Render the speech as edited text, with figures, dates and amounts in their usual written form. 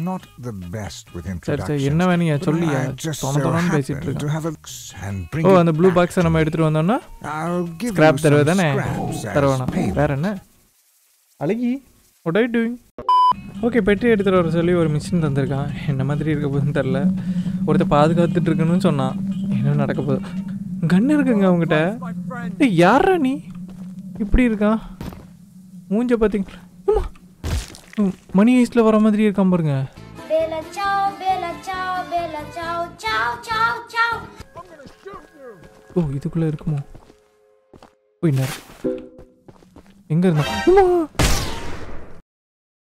not the best with சரி introductions. என்ன வேணியா சொல்லியா I just so தொண பேசிட்டு happen to இருக்கேன் have a and bring ஓ it அந்த ப்ளூ back பாக்ஸை to நம்ம you. எடுத்துட்டு வந்தோம்னா I'll give ஸ்கிராப் you தருவே some தானே scraps as தருவானா payment. வேற என்ன அழகி what are you doing okay பெட்டி எடுத்துகிட்டு வர சொல்லி ஒரு மிஷின் தந்திருக்கான் என்ன மாதிரி இருக்க போகுதுன்னு தெரில ஒருத்தர் பாதுகாத்துட்டு இருக்குன்னு சொன்னான் என்ன நடக்க போகுது கன் இருக்குங்க அவங்ககிட்ட ஏய் யாரா நீ இப்படி இருக்கான் மூஞ்ச பார்த்தீங்களா மணி ஐஸில் வர மாதிரி இருக்கான் பாருங்க ஓ இதுக்குள்ளே இருக்குமோ போய் எங்கே இருந்தா